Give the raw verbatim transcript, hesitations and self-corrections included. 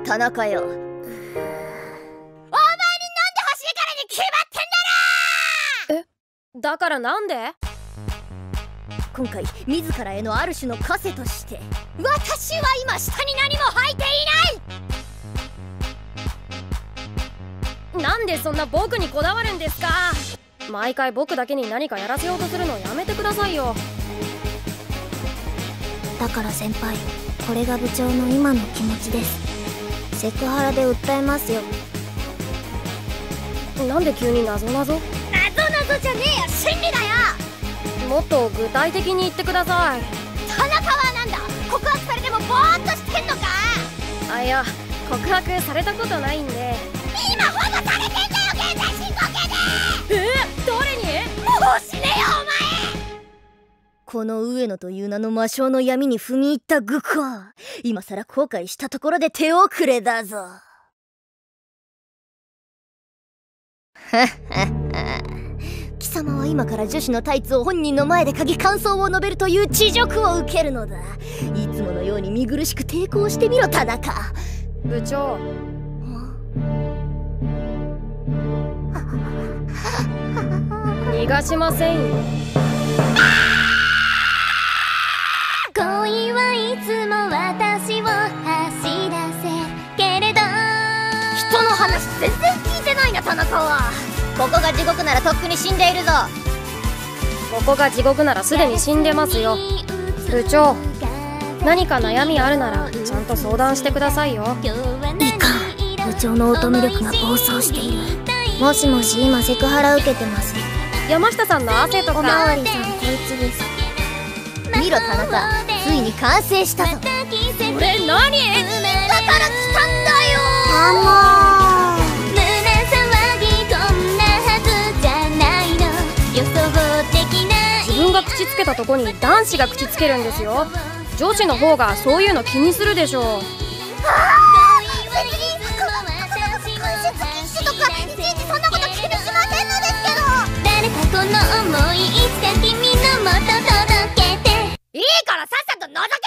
田中よ。お前になんで欲しいからに決まってんだろ。 え、だからなんで？ 今回自らへのある種の枷として、私は今下に何も履いていない。 なんでそんな僕にこだわるんですか？毎回僕だけに何かやらせようとするのやめてくださいよ。 だから先輩、これが部長の今の気持ちです。セクハラで訴えますよ。 なんで急に謎謎？ 謎謎じゃねえよ、真理だよ。 もっと具体的に言ってください。 田中はなんだ、告白されてもぼーっとしてんのか？ あ、いや、告白されたことないんで。 今保護されてんだよ、現在進行形で。 えー、誰に？ もう死ねよお前。この上野という名の魔性の闇に踏み入った愚行、今さら後悔したところで手遅れだぞ。はっはっは。貴様は今から女子のタイツを本人の前で嗅ぎ感想を述べるという恥辱を受けるのだ。いつものように見苦しく抵抗してみろ田中。 部長、逃がしませんよ。 恋はいつも私を走らせけれど、 人の話全然聞いてないな田中は。ここが地獄ならとっくに死んでいるぞ。 ここが地獄ならすでに死んでますよ。部長、何か悩みあるならちゃんと相談してくださいよ。 いかん、部長の乙女力が暴走している。もしもし、今セクハラ受けてます。 山下さんの汗とか。 おまわりさん、こいつです。 見ろ田中、ついに完成したぞ。 これ何？ だから来たんだよ。 あもう、胸騒ぎこんなはずじゃないの。予想できない。 自分が口つけたとこに男子が口つけるんですよ。女子の方がそういうの気にするでしょう。 ああ、別に関節禁止とかいちいちそんなこと気にしませんのですけど。 誰かこの想いいつか君のもと届けて。 いいからさっさと覗け。